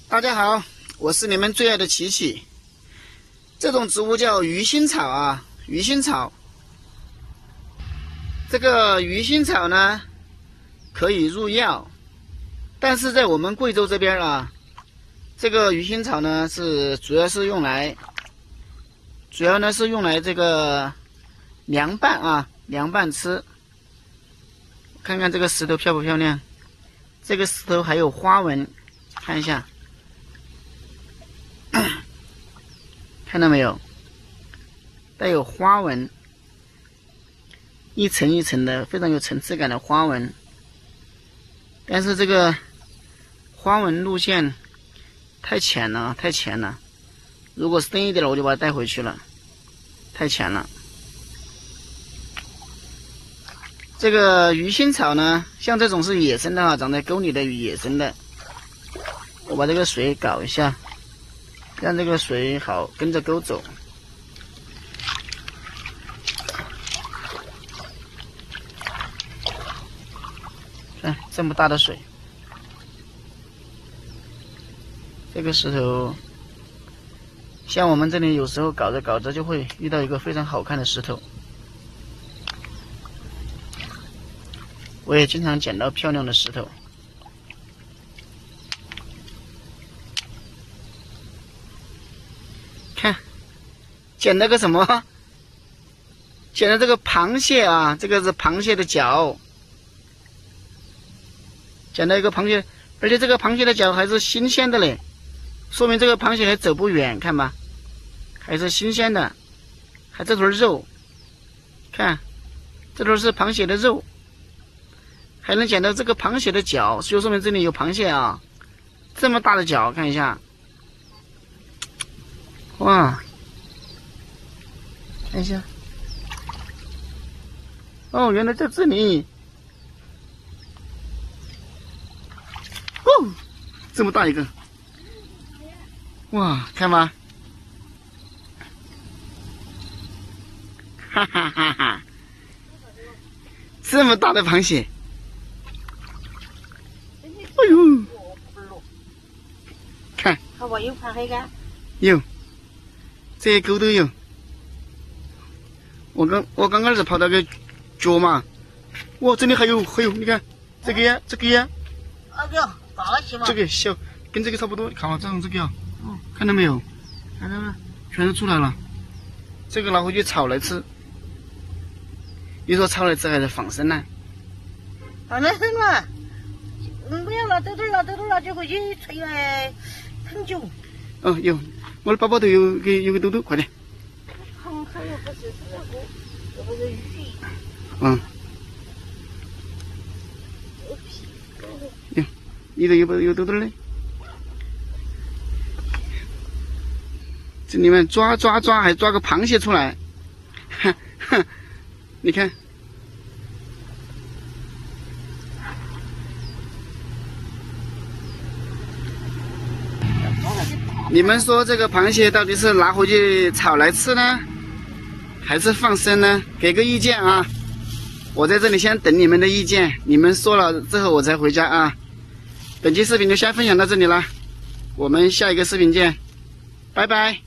大家好，我是你们最爱的琪琪。这种植物叫鱼腥草啊，鱼腥草。这个鱼腥草呢，可以入药，但是在我们贵州这边啊，这个鱼腥草呢主要是用来这个凉拌啊，凉拌吃。看看这个石头漂不漂亮？这个石头还有花纹，看一下。看到没有？带有花纹，一层一层的，非常有层次感的花纹。但是这个花纹路线太浅了，太浅了。如果深一点了，我就把它带回去了。太浅了。这个鱼腥草呢，像这种是野生的啊，长在沟里的野生的。我把这个水搞一下。让这个水好跟着沟走。看这么大的水，这个石头，像我们这里有时候搞着搞着就会遇到一个非常好看的石头。我也经常捡到漂亮的石头。看，捡了个什么？捡了这个螃蟹啊，这个是螃蟹的脚。捡了一个螃蟹，而且这个螃蟹的脚还是新鲜的嘞，说明这个螃蟹还走不远，看吧，还是新鲜的，还这坨肉，看，这坨是螃蟹的肉，还能捡到这个螃蟹的脚，就说明这里有螃蟹啊，这么大的脚，看一下。哇，看一下，哦，原来在这里，哦，这么大一个，哇，看吧，哈哈哈哈，这么大的螃蟹，哎呦，看， 有螃蟹噶？ 有。这些沟都有，我刚开始跑到个脚嘛，哇，这里还有，你看这个呀，这个呀， 大些嘛， 这个小，跟这个差不多，看这种这个啊，看到没有？看到没？全都出来了，这个拿回去炒来吃。你说炒来吃还是放生呢？ 放生嘛，不要拿兜了，就回去吹来很久。 哦，有。我的包包头有个兜兜，快点。 又不是又不是鱼。 嗯。有，你这有兜兜嘞？这里面抓，还抓个螃蟹出来，你看。你们说这个螃蟹到底是拿回去炒来吃呢，还是放生呢？给个意见啊！我在这里先等你们的意见，你们说了之后我才回家啊。本期视频就先分享到这里了，我们下一个视频见，拜拜。